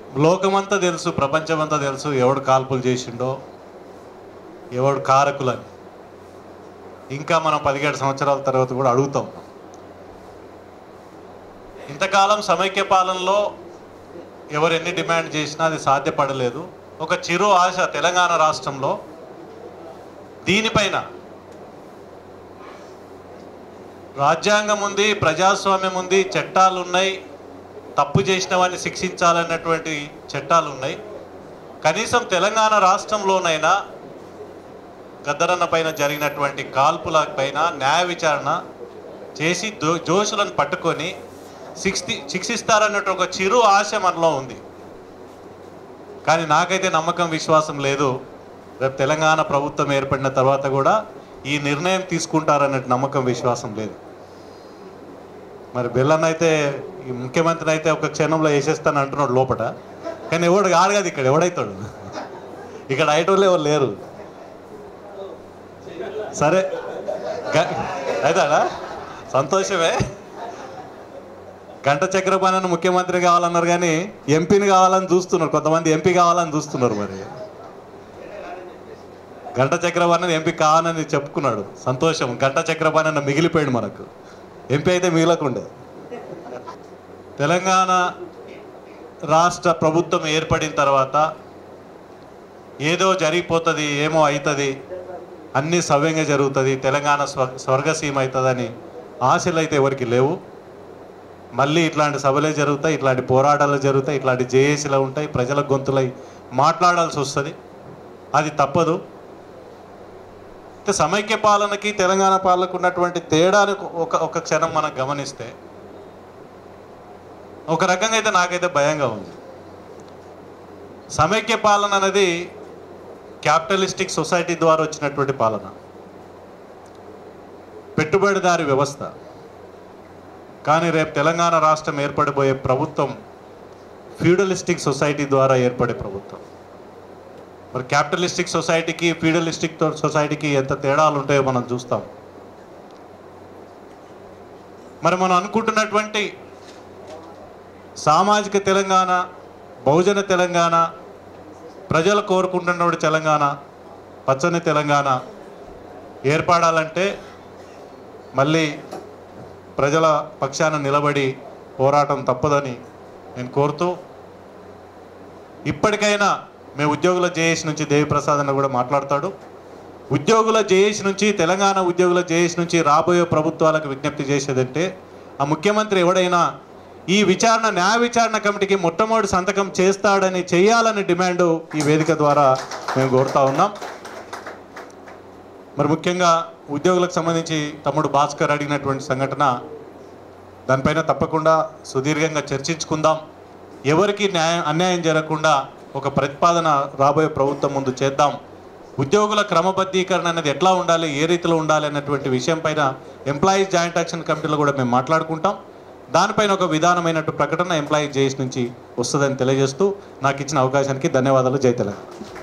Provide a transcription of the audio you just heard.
లోకమంతా తెలుసు, ప్రపంచమంతా తెలుసు ఎవడు కాల్పులు చేసిండో, ఎవడు కారకులని. ఇంకా మనం 17 సంవత్సరాల తర్వాత కూడా అడుగుతాం. ఇంతకాలం సమైక్య పాలనలో ఎవరు ఎన్ని డిమాండ్ చేసినా అది సాధ్యపడలేదు. ఒక చిరు ఆశ తెలంగాణ రాష్ట్రంలో దీనిపైన రాజ్యాంగం ఉంది, ప్రజాస్వామ్యం ఉంది, చట్టాలు ఉన్నాయి, తప్పు చేసిన వాడిని శిక్షించాలన్నటువంటి చట్టాలు ఉన్నాయి. కనీసం తెలంగాణ రాష్ట్రంలోనైనా గద్దరన్న పైన జరిగినటువంటి కాల్పుల పైన న్యాయ విచారణ చేసి దోషులను పట్టుకొని శిక్షిస్తారన్నట్టు ఒక చిరు ఆశ మనలో ఉంది. కానీ నాకైతే నమ్మకం, విశ్వాసం లేదు రేపు తెలంగాణ ప్రభుత్వం ఏర్పడిన తర్వాత కూడా ఈ నిర్ణయం తీసుకుంటారన్నట్టు నమ్మకం, విశ్వాసం లేదు. మరి బెల్లన్న అయితే ఈ ముఖ్యమంత్రిని అయితే ఒక క్షణంలో వేసేస్తాను అంటున్నాడు లోపల. కానీ ఎవడు కాదు కదా, ఇక్కడ ఎవడైతాడు? ఇక్కడ ఐటోళ్ళు ఎవరు లేరు. సరే అవుతాడా? సంతోషమే. గంట చక్రపాణిని ముఖ్యమంత్రి కావాలన్నారు, కానీ ఎంపీని కావాలని చూస్తున్నారు కొంతమంది, ఎంపీ కావాలని చూస్తున్నారు. మరి గంట చక్రపాణి ఎంపీ కావాలని చెప్పుకున్నాడు, సంతోషం. గంట చక్రపాణి మిగిలిపోయాడు, మనకు ఎంపీ అయితే మిగలకుండే. తెలంగాణ రాష్ట్ర ప్రభుత్వం ఏర్పడిన తర్వాత ఏదో జరిగిపోతుంది, ఏమో అవుతుంది, అన్నీ సవ్యంగా జరుగుతుంది, తెలంగాణ స్వర్గసీమ అవుతుందని ఆశలు అయితే ఎవరికి లేవు. మళ్ళీ ఇట్లాంటి సభలే జరుగుతాయి, ఇట్లాంటి పోరాటాలు జరుగుతాయి, ఇట్లాంటి జేఏసీలు ఉంటాయి, ప్రజల గొంతులై మాట్లాడాల్సి వస్తుంది. అది తప్పదు. సమైక్య పాలనకి తెలంగాణ పాలనకు ఉన్నటువంటి తేడాను ఒక క్షణం మనం గమనిస్తే ఒక రకంగా అయితే నాకైతే భయంగా ఉంది. సమైక్య పాలన అనేది క్యాపిటలిస్టిక్ సొసైటీ ద్వారా వచ్చినటువంటి పాలన, పెట్టుబడిదారి వ్యవస్థ. కానీ రేపు తెలంగాణ రాష్ట్రం ఏర్పడిపోయే ప్రభుత్వం ఫ్యూడలిస్టిక్ సొసైటీ ద్వారా ఏర్పడే ప్రభుత్వం. మరి క్యాపిటలిస్టిక్ సొసైటీకి ఫ్యూడలిస్టిక్ సొసైటీకి ఎంత తేడాలు ఉంటాయో మనం చూస్తాం. మరి మనం అనుకుంటున్నటువంటి సామాజిక తెలంగాణ, బహుజన తెలంగాణ, ప్రజలు కోరుకుంటున్నటువంటి తెలంగాణ, పచ్చని తెలంగాణ ఏర్పడాలంటే మళ్ళీ ప్రజల పక్షాన నిలబడి పోరాటం తప్పదని నేను కోరుతూ, ఇప్పటికైనా మేము ఉద్యోగుల జేఏసీ నుంచి దేవిప్రసాద్ అన్న కూడా మాట్లాడతాడు. ఉద్యోగుల జేఏసీ నుంచి, తెలంగాణ ఉద్యోగుల జేఏసీ నుంచి రాబోయే ప్రభుత్వాలకు విజ్ఞప్తి చేసేదంటే, ఆ ముఖ్యమంత్రి ఎవడైనా ఈ విచారణ, న్యాయ విచారణ కమిటీకి మొట్టమొదటి సంతకం చేయాలని డిమాండ్ ఈ వేదిక ద్వారా మేము కోరుతా ఉన్నాం. మరి ముఖ్యంగా ఉద్యోగులకు సంబంధించి తమ్ముడు భాస్కర్ అడిగినటువంటి సంఘటన, దానిపైన తప్పకుండా సుదీర్ఘంగా చర్చించుకుందాం. ఎవరికి అన్యాయం జరగకుండా ఒక ప్రతిపాదన రాబోయే ప్రభుత్వం ముందు చేద్దాం. ఉద్యోగుల క్రమబద్ధీకరణ అనేది ఎట్లా ఉండాలి, ఏ రీతిలో ఉండాలి అన్నటువంటి విషయం పైన ఎంప్లాయీస్ జాయింట్ యాక్షన్ కమిటీలో కూడా మేము మాట్లాడుకుంటాం. దానిపైన ఒక విధానమైనట్టు ప్రకటన ఎంప్లాయీస్ జేఏసీ నుంచి వస్తుందని తెలియజేస్తూ నాకు ఇచ్చిన అవకాశానికి ధన్యవాదాలు. జై తెలంగాణ.